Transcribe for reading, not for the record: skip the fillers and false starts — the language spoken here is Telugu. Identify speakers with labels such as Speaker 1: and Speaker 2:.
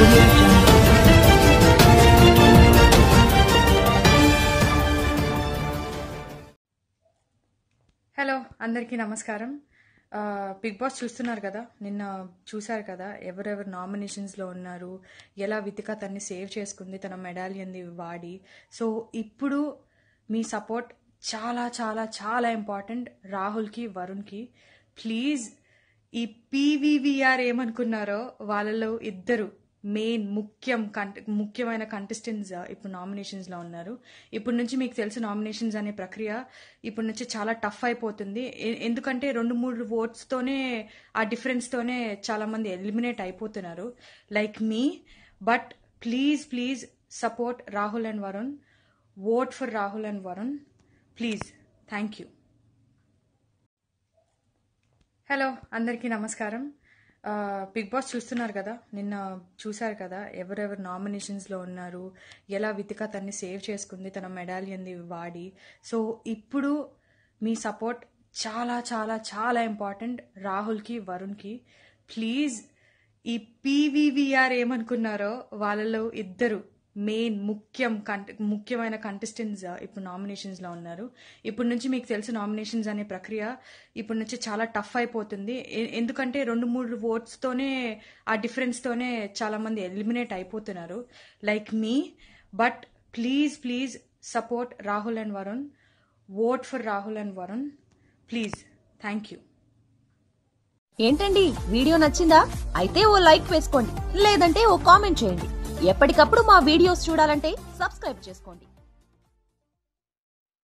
Speaker 1: audio jungle.
Speaker 2: హలో అందరికీ నమస్కారం. బిగ్ బాస్ చూస్తున్నారు కదా, నిన్న చూశారు కదా ఎవరెవరు నామినేషన్స్లో ఉన్నారు, ఎలా వితిక తన్ని సేవ్ చేసుకుంది తన మెడాలియన్ది వాడి. సో ఇప్పుడు మీ సపోర్ట్ చాలా చాలా చాలా ఇంపార్టెంట్ రాహుల్కి, వరుణ్కి. ప్లీజ్ ఈ పీవీవీఆర్ ఏమనుకున్నారో వాళ్ళలో ఇద్దరు మెయిన్ ముఖ్యమైన కంటెస్టెంట్స్ ఇప్పుడు నామినేషన్స్లో ఉన్నారు. ఇప్పటి నుంచి మీకు తెలుసు నామినేషన్స్ అనే ప్రక్రియ ఇప్పటి నుంచి చాలా టఫ్ అయిపోతుంది. ఎందుకంటే 2-3 ఓట్స్తోనే ఆ డిఫరెన్స్తోనే చాలామంది ఎలిమినేట్ అయిపోతున్నారు like me. But please support Rahul and Varun. Vote for Rahul and Varun please. Thank you. Hello అందరికీ నమస్కారం. బిగ్ బాస్ చూస్తున్నారు కదా, నిన్న చూశారు కదా ఎవరెవరు నామినేషన్స్లో ఉన్నారు, ఎలా వితిక తన్ని సేవ్ చేసుకుంది తన మెడాలియన్ది వాడి. సో ఇప్పుడు మీ సపోర్ట్ చాలా చాలా చాలా ఇంపార్టెంట్ రాహుల్కి, వరుణ్కి. ప్లీజ్ ఈ పీవీవీఆర్ ఏమనుకున్నారో వాళ్ళలో ఇద్దరు మెయిన్ ముఖ్యమైన కంటెస్టెంట్స్ ఇప్పుడు నామినేషన్స్లో ఉన్నారు. ఇప్పటి నుంచి మీకు తెలుసు నామినేషన్స్ అనే ప్రక్రియ ఇప్పటి నుంచి చాలా టఫ్ అయిపోతుంది. ఎందుకంటే 2-3 ఓట్స్తోనే ఆ డిఫరెన్స్తోనే చాలామంది ఎలిమినేట్ అయిపోతున్నారు like me. But please support Rahul and Varun. Vote for Rahul and Varun please. Thank you.
Speaker 3: ఏంటండి వీడియో నచ్చిందా? అయితే ఓ లైక్ వేసుకోండి, లేదంటే ఓ కామెంట్ చేయండి. ఎప్పటికప్పుడు మా వీడియోస్ చూడాలంటే సబ్స్క్రైబ్ చేసుకోండి.